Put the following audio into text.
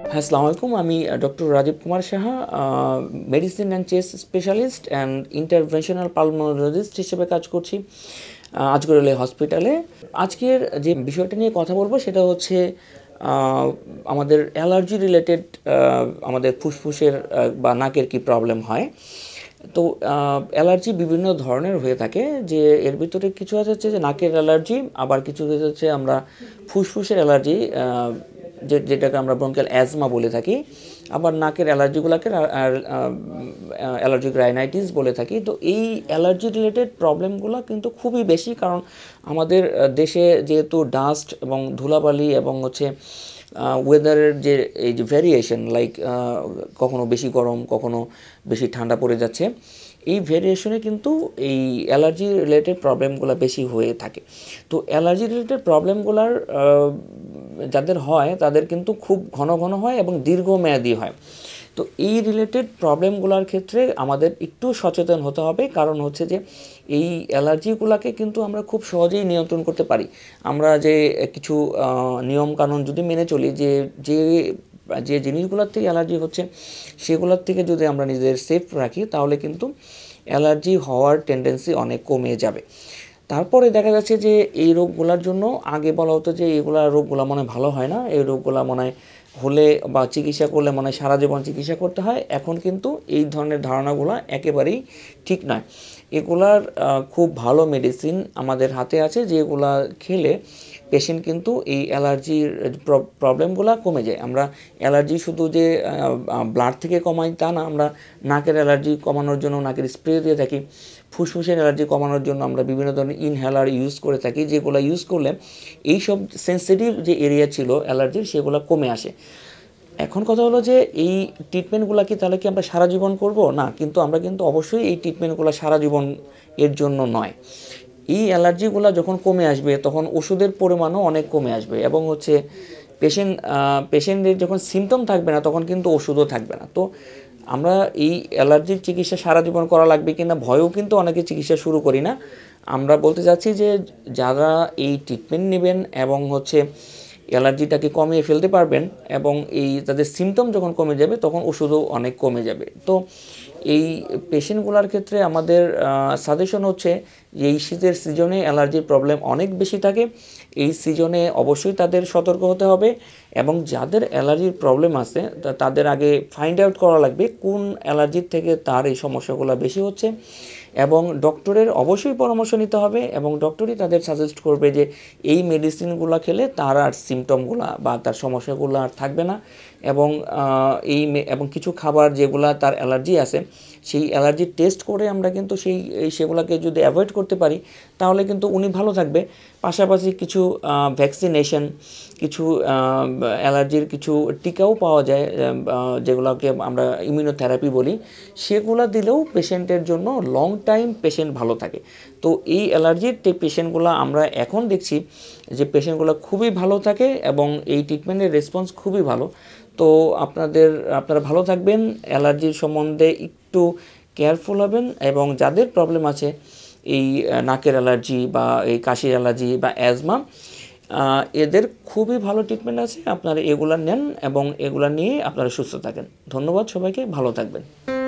আসসালামু আলাইকুম। আমি doctor Rajib Kumar Saha, medicine and chest specialist and interventional pulmonologist হিসেবে কাজ করছি আজগর হসপিটালে। আজকের যে বিষয়টা নিয়ে কথা বলবো সেটা হচ্ছে আমাদের অ্যালার্জি রিলেটেড, আমাদের ফুসফুসের বা নাকের কি প্রবলেম হয়। তো অ্যালার্জি বিভিন্ন ধরনের হয়ে থাকে, যে এর ভিতরে কিছু আছে যে নাকের অ্যালার্জি, আবার কিছু হচ্ছে আমরা ফুসফুসের অ্যালার্জি, যেটাকে আমরা ব্রঙ্কিয়াল অ্যাজমা বলে থাকি, আবার নাকের অ্যালার্জিগুলোকে অ্যালার্জিক রাইনাইটিস বলে থাকি। তো এই অ্যালার্জি রিলেটেড প্রবলেমগুলো কিন্তু খুবই বেশি, কারণ আমাদের দেশে যেহেতু ডাস্ট এবং ধুলাবালি এবং হচ্ছে ওয়েদারের যে এই যে ভ্যারিয়েশন, লাইক কখনো বেশি গরম কখনো বেশি ঠান্ডা পড়ে যাচ্ছে, এই ভ্যারিয়েশনে কিন্তু এই অ্যালার্জি রিলেটেড প্রবলেমগুলো বেশি হয়ে থাকে। তো অ্যালার্জি রিলেটেড প্রবলেমগুলোর যাদের হয় তাদের কিন্তু খুব ঘন ঘন হয় এবং দীর্ঘমেয়াদী হয়। তো এই রিলেটেড প্রবলেমগুলোর ক্ষেত্রে আমাদের একটু সচেতন হতে হবে, কারণ হচ্ছে যে এই অ্যালার্জিগুলোকে কিন্তু আমরা খুব সহজেই নিয়ন্ত্রণ করতে পারি। আমরা যে কিছু নিয়মকানুন যদি মেনে চলি, যে যে যে জিনিসগুলোর থেকে অ্যালার্জি হচ্ছে সেগুলোর থেকে যদি আমরা নিজেদের সেফ রাখি, তাহলে কিন্তু অ্যালার্জি হওয়ার টেন্ডেন্সি অনেক কমে যাবে। তারপরে দেখা যাচ্ছে যে এই রোগগুলোর জন্য আগে বলা হতো যে এগুলা রোগগুলো মনে ভালো হয় না, এই রোগগুলো মনে হলে বা চিকিৎসা করলে মনে সারা জীবন চিকিৎসা করতে হয়। এখন কিন্তু এই ধরনের ধারণাগুলো একেবারেই ঠিক নয়। এগুলার খুব ভালো মেডিসিন আমাদের হাতে আছে, যেগুলা খেলে পেশেন্ট কিন্তু এই অ্যালার্জির প্রবলেমগুলো কমে যায়। আমরা অ্যালার্জি শুধু যে ব্লাড থেকে কমাই তা না, আমরা নাকের অ্যালার্জি কমানোর জন্য নাকের স্প্রে দিয়ে থাকি, ফুসফুসের অ্যালার্জি কমানোর জন্য আমরা বিভিন্ন ধরনের ইনহেলার ইউজ করে থাকি, যেগুলো ইউজ করলে এইসব সেন্সিটিভ যে এরিয়া ছিল অ্যালার্জির সেগুলো কমে আসে। এখন কথা হলো যে এই ট্রিটমেন্টগুলো কি তাহলে কি আমরা সারা জীবন করব? না, কিন্তু আমরা কিন্তু অবশ্যই এই ট্রিটমেন্টগুলো সারা জীবন এর জন্য নয়। এই অ্যালার্জিগুলো যখন কমে আসবে তখন ওষুধের পরিমাণও অনেক কমে আসবে, এবং হচ্ছে পেশেন্টের যখন সিমটম থাকবে না তখন কিন্তু ওষুধও থাকবে না। তো আমরা এই অ্যালার্জির চিকিৎসা সারা জীবন করা লাগবে কিনা ভয়েও কিন্তু অনেকে চিকিৎসা শুরু করি না। আমরা বলতে চাচ্ছি যে যারা এই ট্রিটমেন্ট নেবেন এবং হচ্ছে অ্যালার্জিটাকে কমিয়ে ফেলতে পারবেন, এবং এই তাদের সিমটম যখন কমে যাবে তখন ওষুধও অনেক কমে যাবে। তো এই পেশেন্টগুলোর ক্ষেত্রে আমাদের সাজেশন হচ্ছে যে এই শীতের সিজনে অ্যালার্জির প্রবলেম অনেক বেশি থাকে। এই সিজনে অবশ্যই তাদের সতর্ক হতে হবে, এবং যাদের অ্যালার্জির প্রবলেম আছে তাদের আগে ফাইন্ড আউট করা লাগবে কোন অ্যালার্জির থেকে তার এই সমস্যাগুলো বেশি হচ্ছে, এবং ডক্টরের অবশ্যই পরামর্শ নিতে হবে, এবং ডক্টরই তাদের সাজেস্ট করবে যে এই মেডিসিনগুলো খেলে তার আর সিমটমগুলো বা তার সমস্যাগুলো আর থাকবে না। এবং এবং কিছু খাবার যেগুলো তার অ্যালার্জি আছে সেই অ্যালার্জির টেস্ট করে আমরা কিন্তু সেগুলোকে যদি অ্যাভয়েড করতে পারি তাহলে কিন্তু উনি ভালো থাকবে। পাশাপাশি কিছু ভ্যাকসিনেশন, কিছু অ্যালার্জির কিছু টিকাও পাওয়া যায়, যেগুলোকে আমরা ইমিউনোথেরাপি বলি, সেগুলো দিলেও পেশেন্টের জন্য লং টাইম পেশেন্ট ভালো থাকে। তো এই অ্যালার্জির পেশেন্টগুলো আমরা এখন দেখছি যে পেশেন্টগুলো খুবই ভালো থাকে এবং এই ট্রিটমেন্টের রেসপন্স খুবই ভালো। তো আপনারা ভালো থাকবেন, অ্যালার্জির সম্বন্ধে একটু কেয়ারফুল হবেন, এবং যাদের প্রবলেম আছে এই নাকের অ্যালার্জি বা এই কাশির অ্যালার্জি বা অ্যাজমা, এদের খুবই ভালো ট্রিটমেন্ট আছে। আপনারা এগুলা নেন এবং এগুলা নিয়ে আপনারা সুস্থ থাকেন। ধন্যবাদ সবাইকে, ভালো থাকবেন।